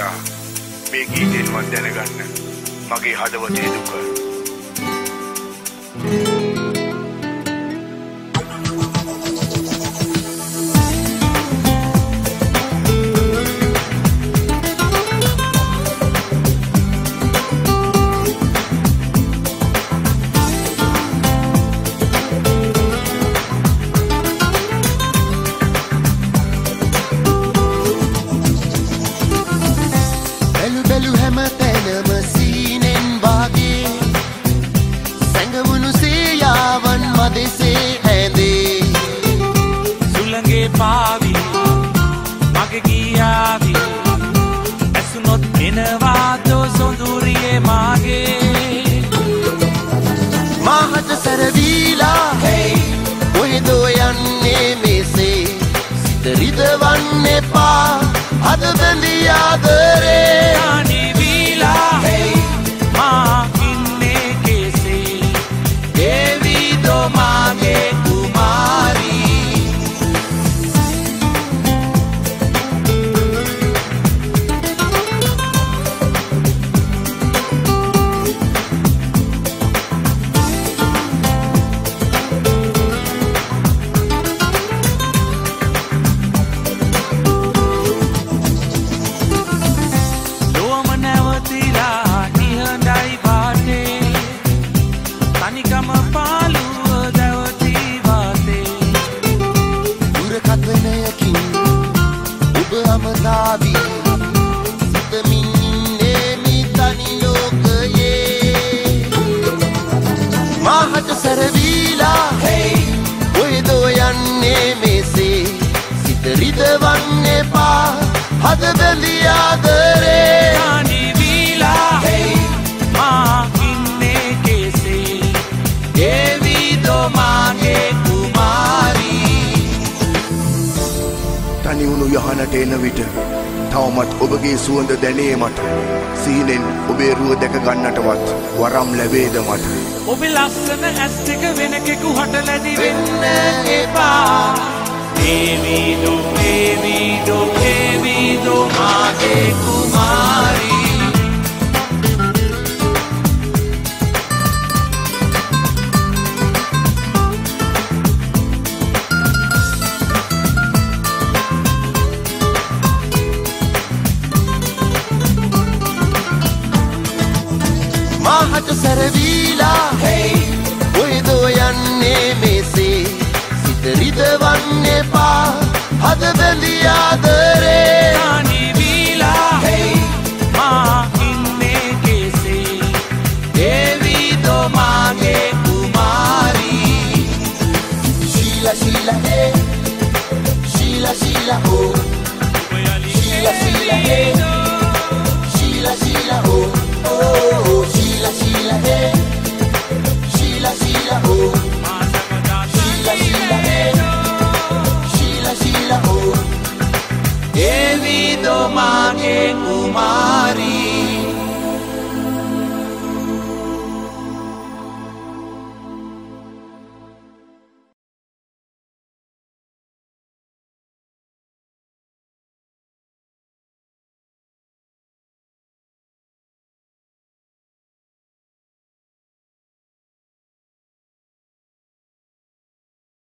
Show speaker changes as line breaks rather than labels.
වටා මේ ගීතේනුවත් දැනගන්න මගේ හදවතේ දුක.
යහනට එන විට තවමත් ඔබගේ සුවඳ දැනේ මට සීනෙන් ඔබේ රුව දැක ගන්නටවත් වරම් ලැබේද මට
ඔබේ ලස්සන ඇස් දෙක වෙන කෙකුහට ලැබි වෙන්න එපා දේවිදෝ දේවිදෝ දේවිදෝ මාගේ කුමාරී
සරවීලා ඔයදෝ යන්නේ මෙසේ සිත රිදවන්න එපා හද බැඳි ආදරේ
අනිවිලා මා ඉන්නේ කෙසේ දේවිදෝ මාගේ කුමාරී
ශීලා ශීලා ශීලා ශීලා හෝ ශීලා ශීලා ශීලා ශීලා හෝ Sheila, Sheila, hey. Sheila, Sheila, oh. Sheila, Sheila, hey. Sheila, Sheila, oh.
Devido mage kumari.